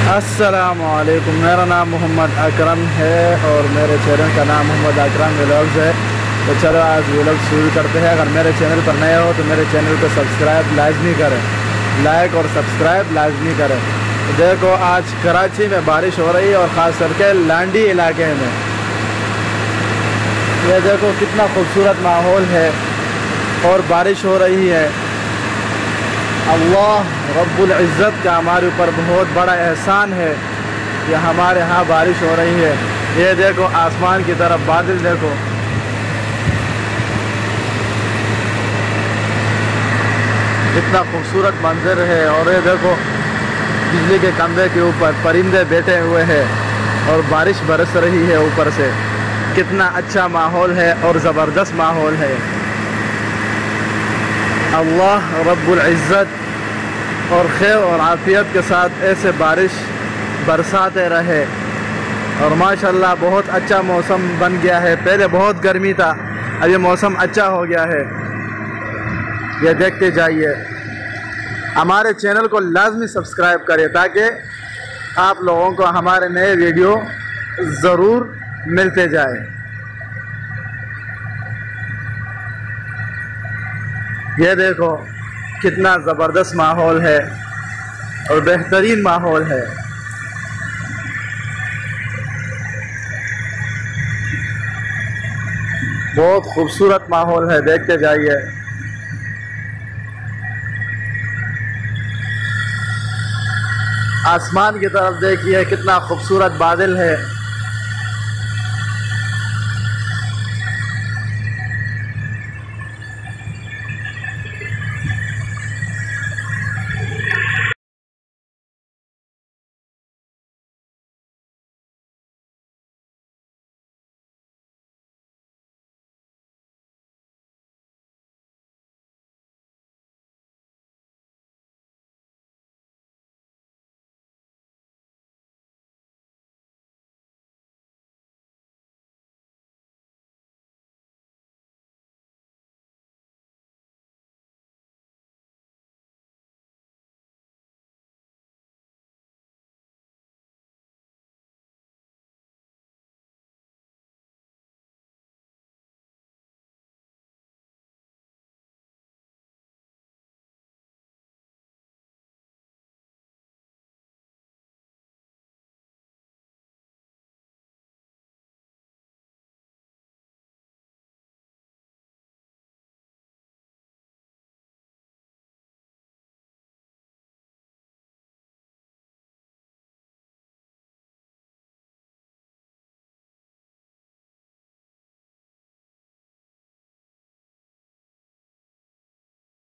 अस्सलामुअलैकुम। मेरा नाम मोहम्मद अकरम है और मेरे चैनल का नाम मोहम्मद अकरम व्लॉग्स है। तो चलो आज व्लॉग शुरू करते हैं। अगर मेरे चैनल पर नए हो तो मेरे चैनल को सब्सक्राइब लाजमी करें, लाइक और सब्सक्राइब लाजमी करें। तो देखो आज कराची में बारिश हो रही है और ख़ास करके लांडी इलाके में। ये देखो कितना खूबसूरत माहौल है और बारिश हो रही है। अल्लाह रब्बुल इज़्ज़त का हमारे ऊपर बहुत बड़ा एहसान है कि हमारे यहाँ बारिश हो रही है। ये देखो आसमान की तरफ बादल देखो, इतना खूबसूरत मंजर है। और ये देखो बिजली के खंभे के ऊपर परिंदे बैठे हुए हैं और बारिश बरस रही है ऊपर से। कितना अच्छा माहौल है और ज़बरदस्त माहौल है। अल्लाह रब्बुल इज़्ज़त और खैर और आफियत के साथ ऐसे बारिश बरसाते रहे। और माशाल्लाह बहुत अच्छा मौसम बन गया है। पहले बहुत गर्मी था, अब ये मौसम अच्छा हो गया है। ये देखते जाइए। हमारे चैनल को लाजमी सब्सक्राइब करें ताकि आप लोगों को हमारे नए वीडियो ज़रूर मिलते जाए। ये देखो कितना ज़बरदस्त माहौल है और बेहतरीन माहौल है। बहुत खूबसूरत माहौल है, देखते जाइए। आसमान की तरफ देखिए कितना खूबसूरत बादल है।